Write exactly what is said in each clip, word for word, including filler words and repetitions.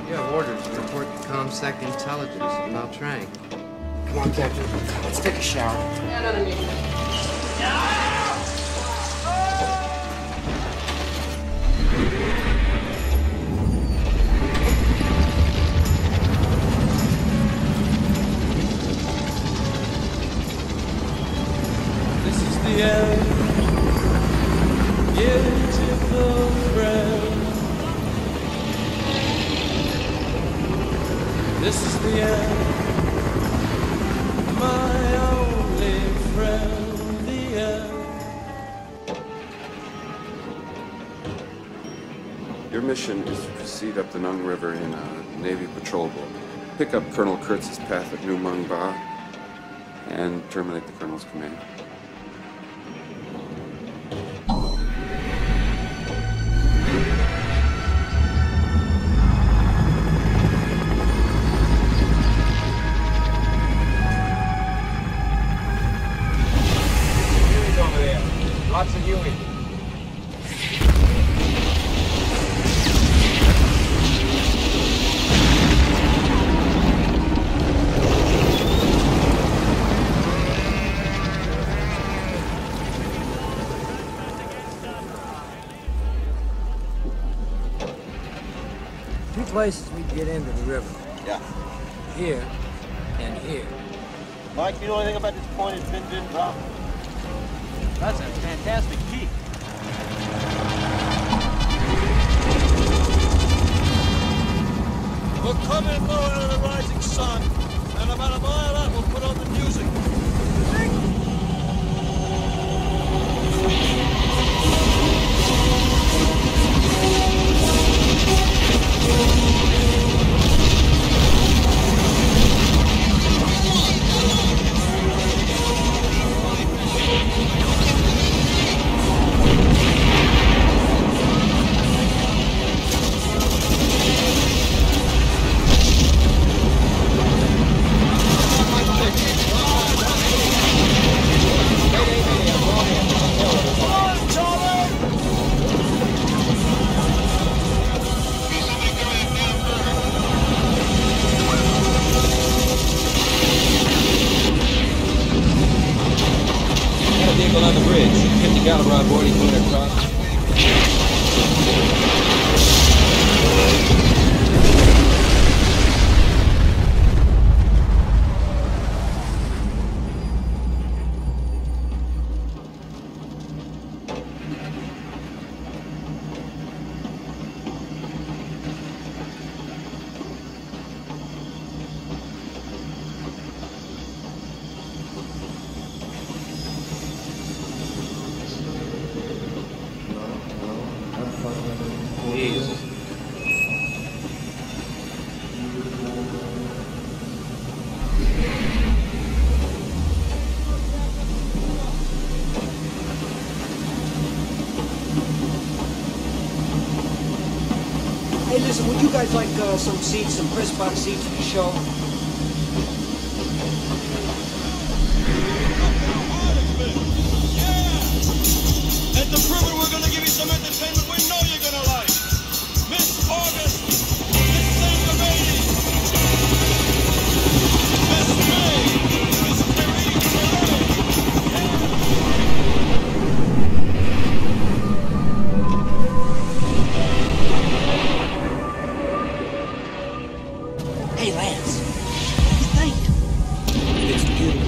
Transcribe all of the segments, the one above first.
You have orders to report to ComSec Intelligence at Maltrang. Come on, Captain. Let's take a shower. Yeah, nothing needed. This is the end, beautiful friend. This is the end, my only friend, the end. Your mission is to proceed up the Nung River in a Navy patrol boat. Pick up Colonel Kurtz's path at New Mung Ba and terminate the Colonel's command. Lots of Huey. Two places we get into the river. Yeah. Here and here. Mike, you know anything about this point it's been been dropped? That's a fantastic peak. We're coming low out of the rising sun, and about a mile out we'll put on the music. Vehicle on the bridge. fifty caliber on board, he's moving across. Jesus. Hey, listen, would you guys like uh, some seats, some press box seats for the show? At the Privet, we're gonna give you some entertainment we know you're gonna like. Miss August, Miss Saint Lady, Miss May, Miss Marie Hey, Lance. What do you think? It's beautiful.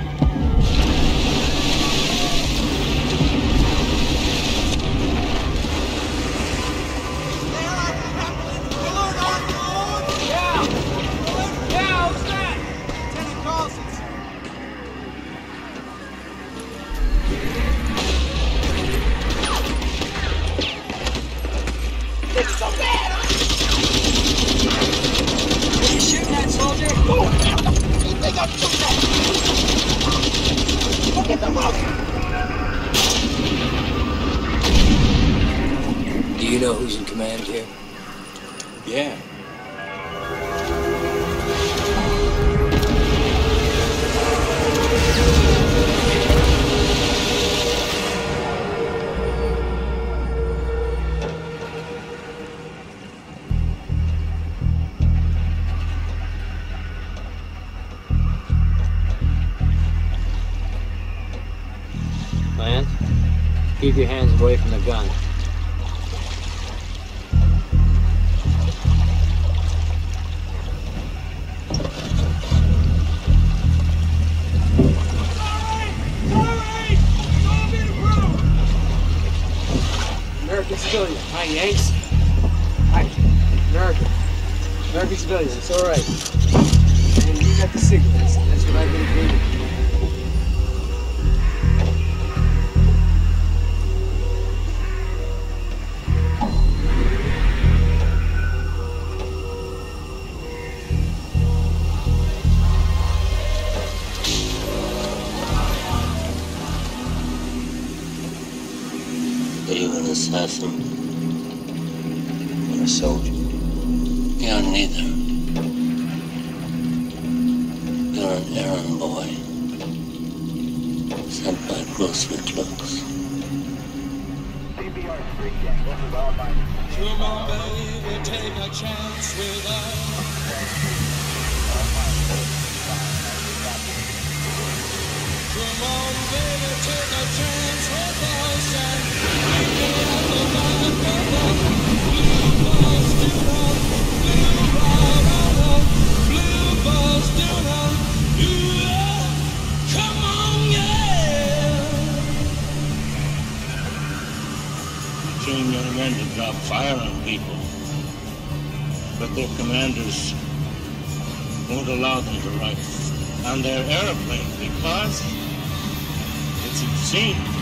Do you know who's in command here? Yeah. Keep your hands away from the gun. American civilian. Hi, Yanks. Hi. American. American civilian. It's all right. And you got the cigarettes. That's what I've been doing. Are you an assassin? Or a soldier? You're neither. You're an errand boy. Sent by Bruce McClux. Come on, baby, take a chance with us. Come on, baby, take a chance with us and meet me at the back of the blue bus tuna, blue banana, blue bus tuna. Yeah, come on, yeah. You train young men to drop fire on people, but their commanders won't allow them to ride on their airplane because it's obscene.